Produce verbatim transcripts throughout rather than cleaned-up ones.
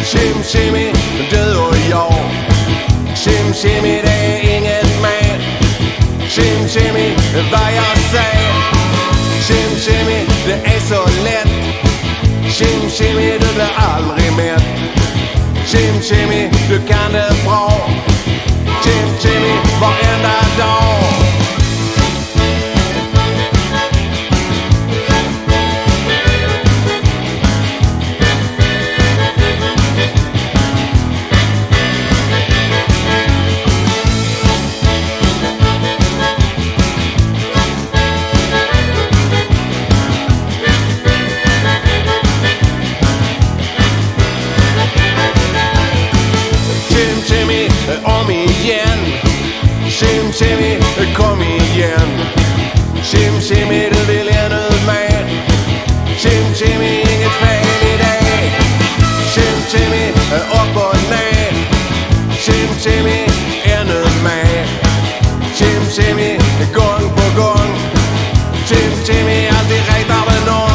Chim chimmy, du och jag. Chim chimmy, det är inget mer. Chim chimmy, vad jag säger. Chim chimmy, det är så lätt. Chim chimmy, du blir aldrig mätt. Chim chimmy, du kan det bra. Chim chimmy, varenda dag. Om igen. Chim chimmy, kom igen. Chim chimmy, du vill ännu mer. Chim chimmy, inget fel i det. Chim chimmy, upp och ner. Chim chimmy, ännu mer. Chim chimmy, gång på gång. Chim chimmy, alltid retar med någon.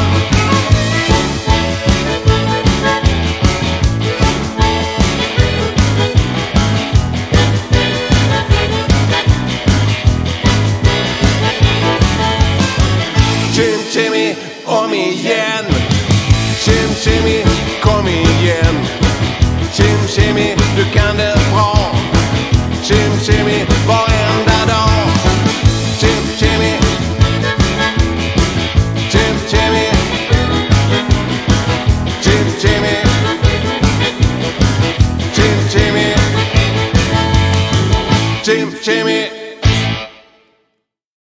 Chim chimmy, om igen. Chim chimmy, kom igen. Chim chimmy, du kan det bra. Chim chimmy, varenda dag. Chim chimmy, chim chimmy, chim chimmy, chim chimmy, chim chimmy.